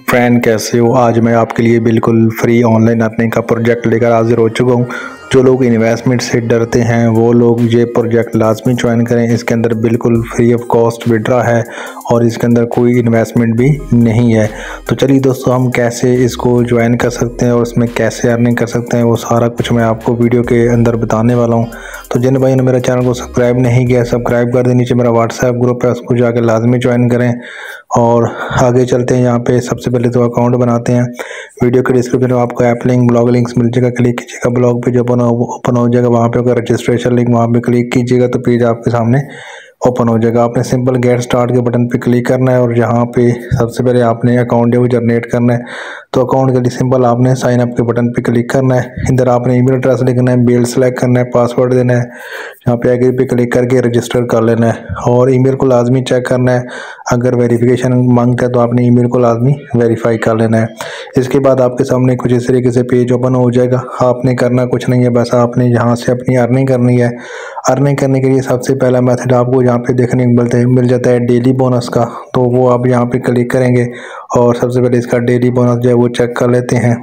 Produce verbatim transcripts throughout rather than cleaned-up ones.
Friend, कैसे हो। आज मैं आपके लिए बिल्कुल फ्री ऑनलाइन अर्निंग का प्रोजेक्ट लेकर हाजिर हो चुका हूँ। जो लोग इन्वेस्टमेंट से डरते हैं वो लोग ये प्रोजेक्ट लाजमी ज्वाइन करें। इसके अंदर बिल्कुल फ्री ऑफ कॉस्ट विड्रा है और इसके अंदर कोई इन्वेस्टमेंट भी नहीं है। तो चलिए दोस्तों, हम कैसे इसको ज्वाइन कर सकते हैं और इसमें कैसे अर्निंग कर सकते हैं वो सारा कुछ मैं आपको वीडियो के अंदर बताने वाला हूँ। तो जिन भाई ने मेरे चैनल को सब्सक्राइब नहीं किया, सब्सक्राइब कर दें। नीचे मेरा व्हाट्सएप ग्रुप है, उसको जाकर लाजमी ज्वाइन करें। और आगे चलते हैं। यहाँ पे सबसे पहले तो अकाउंट बनाते हैं। वीडियो के डिस्क्रिप्शन में आपको ऐप लिंक, ब्लॉग लिंक्स मिल जाएगा, क्लिक कीजिएगा। ब्लॉग पे जो ओपन ओपन हो जाएगा वहाँ पे अगर रजिस्ट्रेशन लिंक वहाँ पे क्लिक कीजिएगा तो पेज आपके सामने ओपन हो जाएगा। आपने सिंपल गेट स्टार्ट के बटन पे क्लिक करना है और यहाँ पे सबसे पहले आपने अकाउंट वो जनरेट करना है। तो अकाउंट के लिए सिंपल आपने साइन अप के बटन पे क्लिक करना है। इधर आपने ईमेल एड्रेस लिखना है, मेल सेलेक्ट करना है, पासवर्ड देना है। यहाँ पे एग्री पे क्लिक करके रजिस्टर कर लेना है और ईमेल को लाजमी चेक करना है। अगर वेरिफिकेशन मांगता है तो आपने ईमेल को लाजमी वेरीफाई कर लेना है। इसके बाद आपके सामने कुछ इस तरीके से पेज ओपन हो जाएगा। आपने करना कुछ नहीं है, बस आपने यहाँ से अपनी अर्निंग करनी है। अर्निंग करने के लिए सबसे पहला मेथड आपको यहाँ पे देखने को मिलता है मिल जाता है डेली बोनस का। तो वो आप यहाँ पे क्लिक करेंगे और सबसे पहले इसका डेली बोनस जो है वो चेक कर लेते हैं।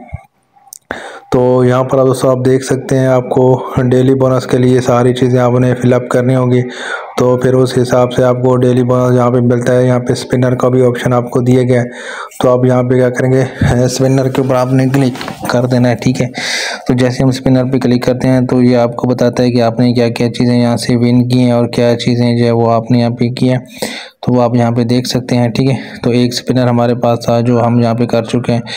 तो यहाँ पर दोस्तों आप देख सकते हैं, आपको डेली बोनस के लिए सारी चीज़ें आपने फिलअप करनी होगी। तो फिर उस हिसाब से आपको डेली बोनस यहाँ पे मिलता है। यहाँ पे स्पिनर का भी ऑप्शन आपको दिया गया है। तो आप यहाँ पे क्या करेंगे, स्पिनर के ऊपर आपने क्लिक कर देना है। ठीक है, तो जैसे हम स्पिनर पे क्लिक करते हैं तो ये आपको बताता है कि आपने क्या क्या चीज़ें यहाँ से विन की हैं और क्या चीज़ें जो है वो आपने यहाँ पे की हैं। तो वो आप यहाँ पे देख सकते हैं। ठीक है, तो एक स्पिनर हमारे पास था जो हम यहाँ पे कर चुके हैं।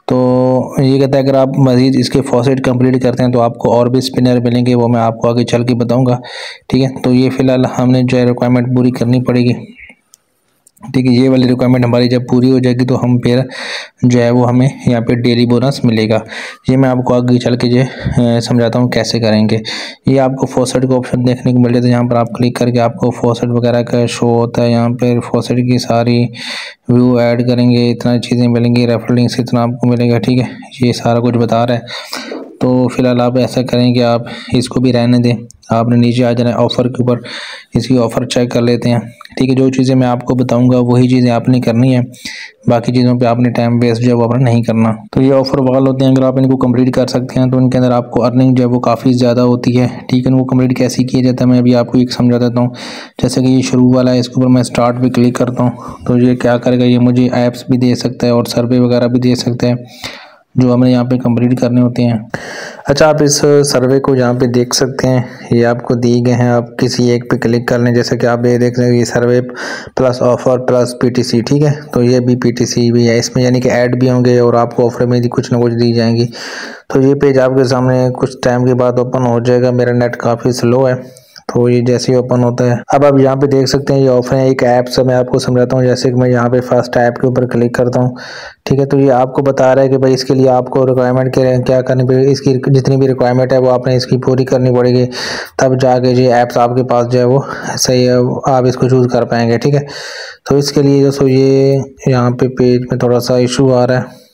तो ये कहता है अगर आप मज़ीद इसके फॉसेट कंप्लीट करते हैं तो आपको और भी स्पिनर मिलेंगे, वो मैं आपको आगे चल के बताऊंगा। ठीक है, तो ये फ़िलहाल हमने जो है रिक्वायरमेंट पूरी करनी पड़ेगी। ठीक है, ये वाली रिक्वायरमेंट हमारी जब पूरी हो जाएगी तो हम फिर जो है वो हमें यहाँ पे डेली बोनस मिलेगा। ये मैं आपको आगे चल के जो समझाता हूँ कैसे करेंगे। ये आपको फॉसेट का ऑप्शन देखने को मिल जाता है। यहाँ पर आप क्लिक करके आपको फॉसेट वगैरह का शो होता है। यहाँ पर फॉसेट की सारी व्यू ऐड करेंगे, इतना चीज़ें मिलेंगी, रेफरल लिंक से इतना आपको मिलेगा। ठीक है, ये सारा कुछ बता रहा है। तो फिलहाल आप ऐसा करें कि आप इसको भी रहने दें। आपने नीचे आ जाना है ऑफ़र के ऊपर, इसकी ऑफ़र चेक कर लेते हैं। ठीक है, जो चीज़ें मैं आपको बताऊंगा वही चीज़ें आपने करनी है, बाकी चीज़ों पे आपने टाइम वेस्ट जो है वो आपने नहीं करना। तो ये ऑफ़र वाल होते हैं, अगर आप इनको कंप्लीट कर सकते हैं तो इनके अंदर आपको अर्निंग जो है वो काफ़ी ज़्यादा होती है। ठीक है, वो कंप्लीट कैसे किया जाता है मैं अभी आपको एक समझा देता हूँ। जैसे कि ये शुरू वाला है, इसके ऊपर मैं स्टार्ट पे क्लिक करता हूँ तो ये क्या करेगा, ये मुझे ऐप्स भी दे सकता है और सर्वे वगैरह भी दे सकता है जो हमें यहाँ पे कंप्लीट करने होते हैं। अच्छा, आप इस सर्वे को यहाँ पे देख सकते हैं, ये आपको दिए गए हैं। आप किसी एक पे क्लिक कर लें, जैसे कि आप ये देख रहे हैं ये survey plus offer plus PTC. ठीक है, तो ये भी पीटीसी भी है इसमें, यानी कि ऐड भी होंगे और आपको ऑफर में भी कुछ ना कुछ दी जाएंगी। तो ये पेज आपके सामने कुछ टाइम के बाद ओपन हो जाएगा। मेरा नेट काफ़ी स्लो है तो ये जैसे ही ओपन होता है, अब आप यहाँ पे देख सकते हैं ये ऑफर है। एक ऐप से मैं आपको समझाता हूँ। जैसे कि मैं यहाँ पे फर्स्ट ऐप के ऊपर क्लिक करता हूँ। ठीक है, तो ये आपको बता रहा है कि भाई इसके लिए आपको रिक्वायरमेंट क्या करनी पड़ेगी, इसकी जितनी भी रिक्वायरमेंट है वो आपने इसकी पूरी करनी पड़ेगी, तब जाके ये ऐप्स आपके पास जो है वो सही है, आप इसको चूज़ कर पाएंगे। ठीक है, तो इसके लिए दोस्तों ये यहाँ पे पेज में थोड़ा सा इशू आ रहा है।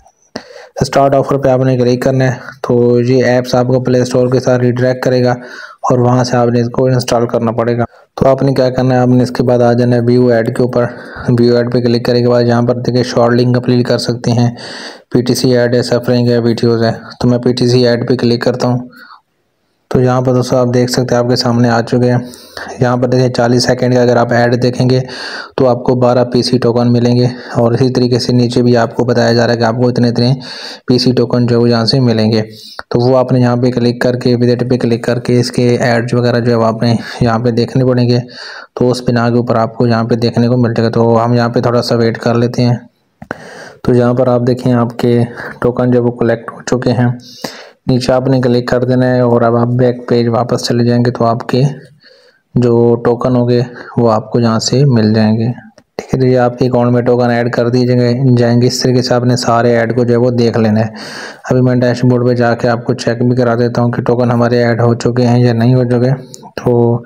स्टार्ट ऑफर पे आपने क्लिक करना है तो ये ऐप्स आपको प्ले स्टोर के साथ रिडायरेक्ट करेगा और वहाँ से आपने इसको इंस्टॉल करना पड़ेगा। तो आपने क्या करना है, आपने इसके बाद आ जाना है व्यू ऐड के ऊपर। व्यू ऐड पे क्लिक करने के बाद यहाँ पर देखिए शॉर्ट लिंक कंप्लीट कर सकते हैं, पीटीसी ऐड है, सफरिंग है, वीडियोज़ है। तो मैं पीटीसी ऐड पे क्लिक करता हूँ। तो यहाँ पर दोस्तों आप देख सकते हैं आपके सामने आ चुके हैं। यहाँ पर देखिए चालीस सेकंड का अगर आप ऐड देखेंगे तो आपको बारह पीसी टोकन मिलेंगे और इसी तरीके से नीचे भी आपको बताया जा रहा है कि आपको इतने इतने पीसी टोकन जो है यहाँ से मिलेंगे। तो वो आपने यहाँ पे क्लिक करके विजिट पे क्लिक करके इसके एड्स वगैरह जो है आपने यहाँ पे देखने पड़ेंगे। तो उस बिना के ऊपर आपको यहाँ पे देखने को मिल जाएगा। तो हम यहाँ पे थोड़ा सा वेट कर लेते हैं। तो यहाँ पर आप देखें आपके टोकन जो वो कलेक्ट हो चुके हैं। नीचे आपने क्लिक कर देना है और अब आप बैक पेज वापस चले जाएंगे तो आपके जो टोकन होंगे वो आपको यहाँ से मिल जाएंगे। ठीक है, तो ये आपके अकाउंट में टोकन ऐड कर दिए जाएंगे। इस तरीके से आपने सारे ऐड को जो है वो देख लेना है। अभी मैं डैशबोर्ड पे जाके आपको चेक भी करा देता हूँ कि टोकन हमारे ऐड हो चुके हैं या नहीं हो चुके। तो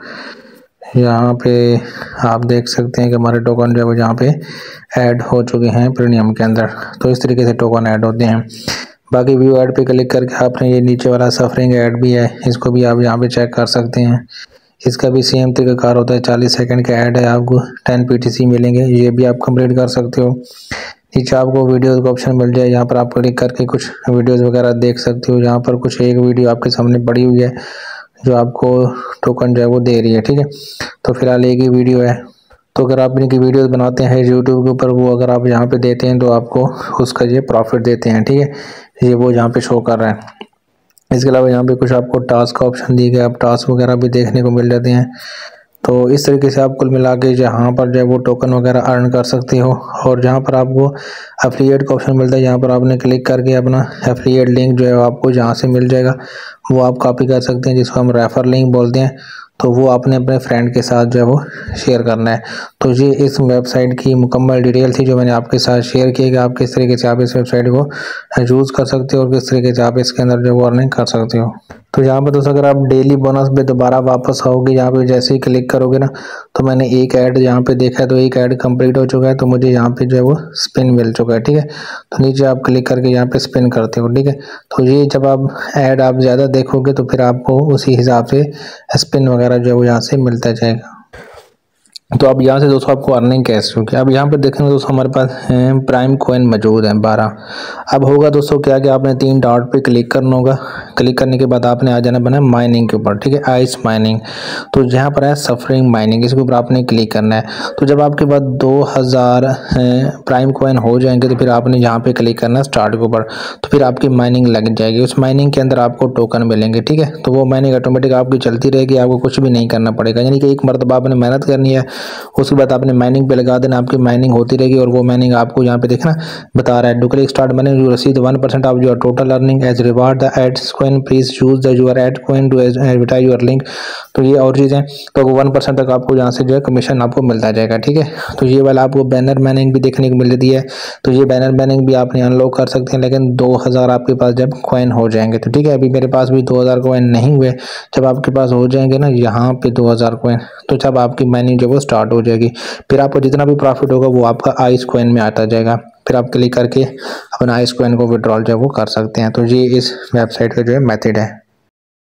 यहाँ पे आप देख सकते हैं कि हमारे टोकन जो है वो यहाँ पे ऐड हो चुके हैं प्रीमियम के अंदर। तो इस तरीके से टोकन ऐड होते हैं। बाकी व्यू ऐड पे क्लिक करके आपने ये नीचे वाला सफरिंग ऐड भी है, इसको भी आप यहाँ पे चेक कर सकते हैं। इसका भी सेम तरीकाकार होता है, चालीस सेकंड का ऐड है, आपको टेन पीटीसी मिलेंगे, ये भी आप कंप्लीट कर सकते हो। नीचे आपको वीडियोज़ का ऑप्शन मिल जाए, यहाँ पर आप क्लिक करके कुछ वीडियोज़ वगैरह देख सकते हो। यहाँ पर कुछ एक वीडियो आपके सामने पड़ी हुई है जो आपको टोकन जो है वो दे रही है, ठीक है। तो फिलहाल एक ही वीडियो है, तो अगर आप इनकी वीडियोस बनाते हैं यूट्यूब के ऊपर, वो अगर आप यहाँ पे देते हैं तो आपको उसका ये प्रॉफिट देते हैं, ठीक है। ये वो यहाँ पे शो कर रहा है। इसके अलावा यहाँ पे कुछ आपको टास्क का ऑप्शन दिए गए, आप टास्क वगैरह भी देखने को मिल जाते हैं। तो इस तरीके से आप कुल मिला के जहाँ पर जो है वो टोकन वगैरह अर्न कर सकते हो। और जहाँ पर आपको एफिलिएट का ऑप्शन मिलता है, यहाँ पर आपने क्लिक करके अपना एफिलिएट लिंक जो है आपको जहाँ से मिल जाएगा वो आप कॉपी कर सकते हैं, जिसको हम रेफर लिंक बोलते हैं। तो वो आपने अपने फ्रेंड के साथ जो है वो शेयर करना है। तो ये इस वेबसाइट की मुकम्मल डिटेल थी जो मैंने आपके साथ शेयर की कि आप किस तरीके से आप इस वेबसाइट को यूज़ कर सकते हो और किस तरीके से आप इसके अंदर जो वो अर्निंग कर सकते हो। तो यहाँ पर दोस्तों अगर आप डेली बोनस पे दोबारा वापस आओगे, यहाँ पे जैसे ही क्लिक करोगे ना, तो मैंने एक ऐड यहाँ पे देखा है, तो एक ऐड कंप्लीट हो चुका है, तो मुझे यहाँ पे जो है वो स्पिन मिल चुका है, ठीक है। तो नीचे आप क्लिक करके यहाँ पे स्पिन करते हो, ठीक है। तो ये जब आप ऐड आप ज़्यादा देखोगे तो फिर आपको उसी हिसाब से स्पिन वगैरह जो है वो यहाँ से मिलता जाएगा। तो अब यहाँ से दोस्तों आपको अर्निंग कैसे होगी, अब यहाँ पे देखेंगे दोस्तों हमारे पास है प्राइम कॉइन मौजूद है बारह। अब होगा दोस्तों क्या कि आपने तीन डॉट पे क्लिक करना होगा, क्लिक करने के बाद आपने आ जाना बना माइनिंग के ऊपर, ठीक है, आइस माइनिंग। तो जहाँ पर है सफरिंग माइनिंग, इसके ऊपर आपने क्लिक करना है। तो जब आपके पास दो हज़ार प्राइम कॉइन हो जाएंगे तो फिर आपने यहाँ पे क्लिक करना है स्टार्ट के ऊपर, तो फिर आपकी माइनिंग लग जाएगी। उस माइनिंग के अंदर आपको टोकन मिलेंगे, ठीक है। तो वो माइनिंग ऑटोमेटिक आपकी चलती रहेगी, आपको कुछ भी नहीं करना पड़ेगा, यानी कि एक मरतबा आपने मेहनत करनी है, उसके बाद आपने माइनिंग पे लगा देना, आपकी माइनिंग होती रहेगी। और वो माइनिंग आपको यहाँ पे देखना बता रहा है, do click start mining you receive one percent of your total earning as reward the ad coin, please choose the your ad coin to advertise your link. तो ये और चीज़ें, तो वन परसेंट तक आपको यहाँ से जो है कमीशन आपको मिलता जाएगा, ठीक है। तो ये वाला आपको बैनर माइनिंग भी देखने को मिल जाती है, तो ये बैनर माइनिंग भी आपने अनलॉक कर सकते हैं, लेकिन दो हज़ार आपके पास जब कॉइन हो जाएंगे, तो ठीक है। अभी मेरे पास भी दो हज़ार कॉइन नहीं हुए, जब आपके पास हो जाएंगे ना यहाँ पे दो हज़ार कॉइन, तो जब आपकी माइनिंग जो वो स्टार्ट हो जाएगी, फिर आपको जितना भी प्रॉफिट होगा वो आपका आइस कॉइन में आता जाएगा। फिर आप क्लिक करके अपना आइस कॉइन को विड्रॉल जो है वो कर सकते हैं। तो ये इस वेबसाइट का जो है मेथड है।